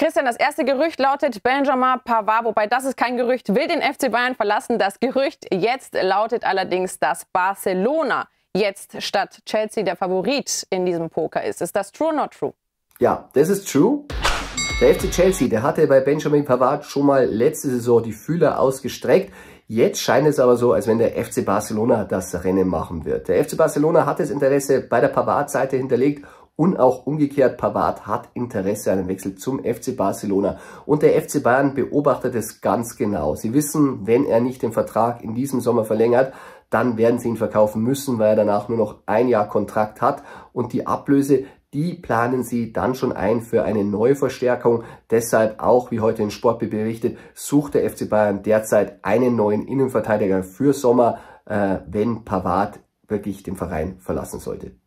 Christian, das erste Gerücht lautet Benjamin Pavard, wobei das ist kein Gerücht, will den FC Bayern verlassen. Das Gerücht jetzt lautet allerdings, dass Barcelona jetzt statt Chelsea der Favorit in diesem Poker ist. Ist das true or not true? Ja, das ist true. Der FC Chelsea, der hatte bei Benjamin Pavard schon mal letzte Saison die Fühler ausgestreckt. Jetzt scheint es aber so, als wenn der FC Barcelona das Rennen machen wird. Der FC Barcelona hat das Interesse bei der Pavard-Seite hinterlegt und auch umgekehrt, Pavard hat Interesse an einem Wechsel zum FC Barcelona. Und der FC Bayern beobachtet es ganz genau. Sie wissen, wenn er nicht den Vertrag in diesem Sommer verlängert, dann werden sie ihn verkaufen müssen, weil er danach nur noch ein Jahr Kontrakt hat. Und die Ablöse, die planen sie dann schon ein für eine Neuverstärkung. Deshalb auch, wie heute in Sportbild berichtet, sucht der FC Bayern derzeit einen neuen Innenverteidiger für Sommer, wenn Pavard wirklich den Verein verlassen sollte.